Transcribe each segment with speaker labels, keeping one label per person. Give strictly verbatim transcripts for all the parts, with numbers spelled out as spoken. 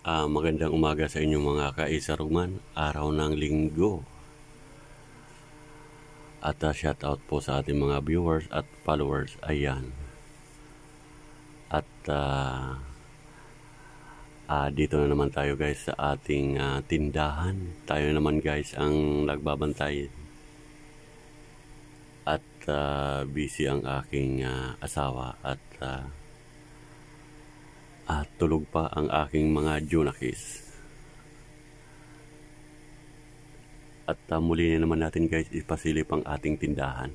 Speaker 1: Ah, magandang umaga sa inyong mga kaisarugman, araw ng linggo. At uh, shout out po sa ating mga viewers at followers. Ayan. At uh, uh, dito na naman tayo guys sa ating uh, tindahan. Tayo naman guys ang nagbabantay. At uh, busy ang aking uh, asawa at uh, at tulog pa ang aking mga junakis. At uh, muli na naman natin guys ipasilip ang ating tindahan.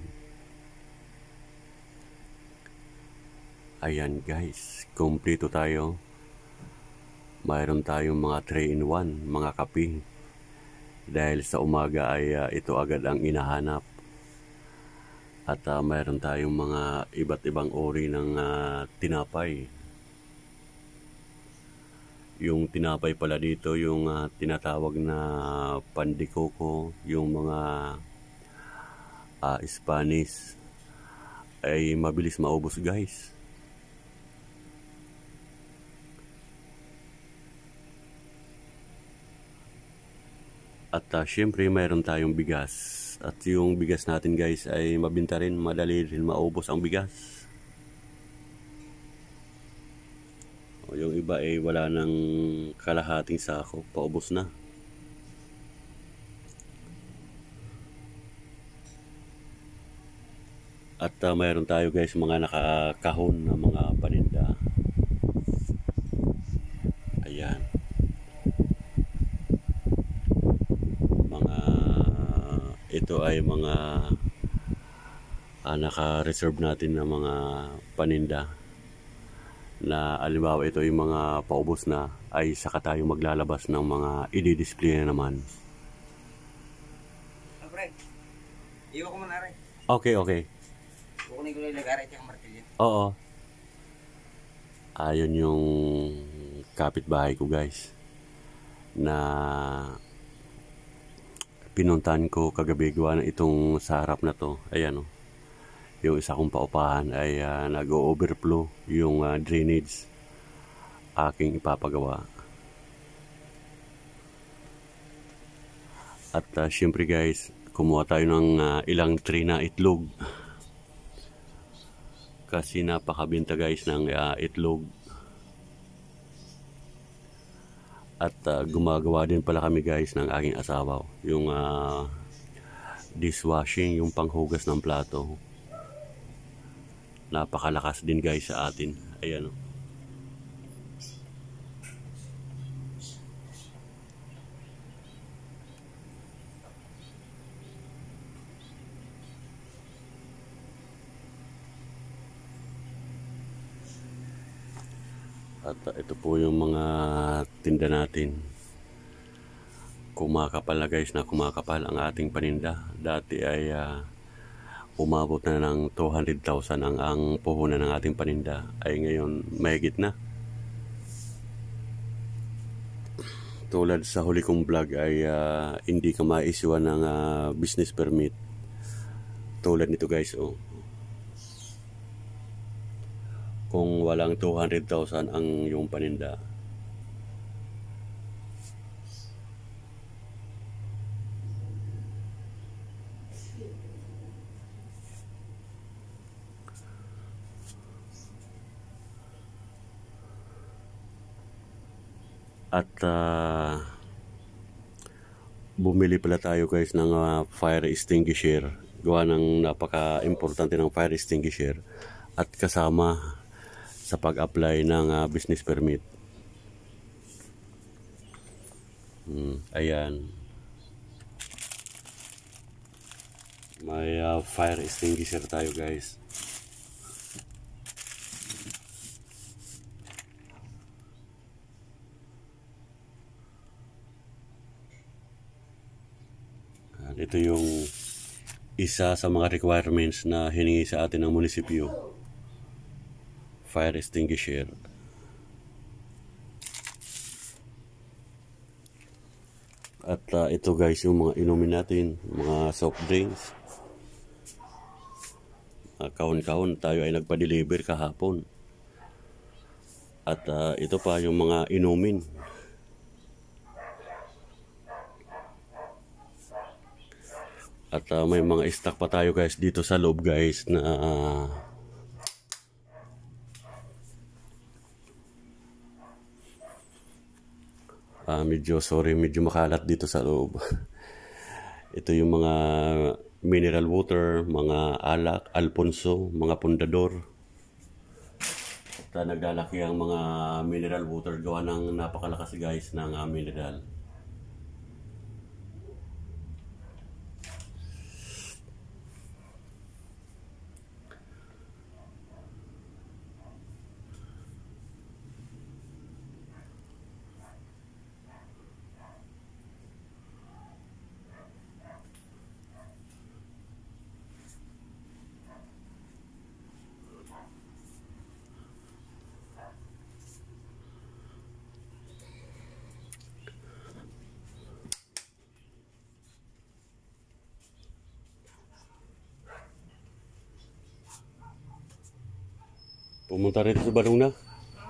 Speaker 1: Ayan guys, kompleto tayo. Mayroon tayong mga three in one, mga kape. Dahil sa umaga ay uh, ito agad ang inahanap. At uh, mayroon tayong mga iba't ibang uri ng uh, tinapay. Yung tinapay pala dito, yung uh, tinatawag na pandikoko, yung mga uh, Spanish, ay mabilis maubos guys. At uh, syempre mayroon tayong bigas. At yung bigas natin guys ay mabinta rin, madali rin maubos ang bigas. Yung iba ay wala nang kalahating sako, paubos na. At uh, mayroon tayo guys mga nakakahon na mga paninda. Ayan. Mga ito ay mga uh, naka-reserve natin na mga paninda. Na alimbawa ito yung mga paubos na ay saka tayo maglalabas ng mga i-display na naman.
Speaker 2: Pre, iwan ko muna rin.
Speaker 1: Okay, okay.
Speaker 2: Kukunin ko yung lagari at yung martilyo.
Speaker 1: Oo. Ayun yung kapitbahay ko guys. Na pinuntahan ko kagabi gawa na itong sa harap na to. Ayan o. Oh. Yung isa kong paupahan ay uh, nag-overflow yung uh, drainage aking ipapagawa. At uh, syempre guys, kumuha tayo ng uh, ilang tray na itlog. Kasi napakabinta guys ng uh, itlog. At uh, gumagawa din pala kami guys ng aking asawa. Yung uh, dishwashing, yung panghugas ng plato. Napakalakas din guys sa atin. Ayan o. At uh, ito po yung mga tinda natin. Kumakapal na guys na kumakapal ang ating paninda. Dati ay uh, umabot na ng two hundred thousand ang, ang puhunan ng ating paninda, ay ngayon mahigit na. Tulad sa huli kong vlog ay uh, hindi ka ma-issuean ng uh, business permit. Tulad nito guys oh. Kung walang two hundred thousand ang yung paninda. At uh, bumili pala tayo guys ng uh, fire extinguisher. Gawa ng napaka-importante ng fire extinguisher. At kasama sa pag-apply ng uh, business permit. Hmm, ayan. May uh, fire extinguisher tayo guys. Ito yung isa sa mga requirements na hiningi sa atin ng munisipyo. Fire extinguisher. At uh, ito guys yung mga inumin natin, mga soft drinks. Uh, kahon-kahon tayo ay nagpa-deliver kahapon. At uh, ito pa yung mga inumin. At uh, may mga stock pa tayo guys dito sa loob guys na uh, uh, medyo sorry medyo makalat dito sa loob. Ito yung mga mineral water, mga alak, alfonso, mga pundador. At uh, naglalaki ang mga mineral water gawa ng napakalakas guys ng uh, mineral. Pumunta rito sa Badong na.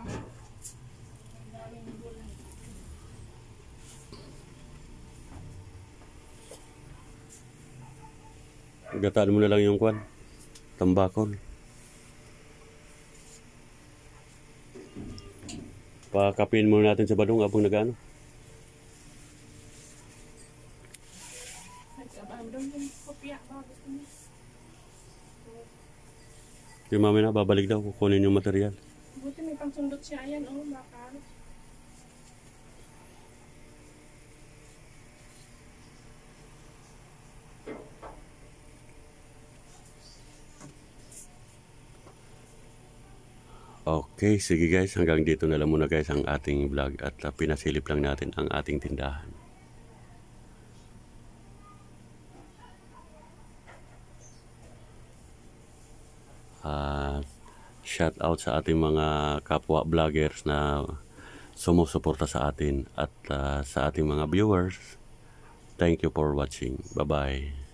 Speaker 1: Gataan mo na lang yung kwan. Tambakol. Pakapin muna natin sa Badong abang nagano. Yung mami na babalik daw kukunin yung material.
Speaker 3: Buti may pangsundot siya. Ayan, oh, bakal.
Speaker 1: Okay, sige guys. Hanggang dito na lang muna guys ang ating vlog. At uh, pinasilip lang natin ang ating tindahan. Uh, shout out sa ating mga kapwa vloggers na sumusuporta sa atin at uh, sa ating mga viewers. Thank you for watching. Bye bye.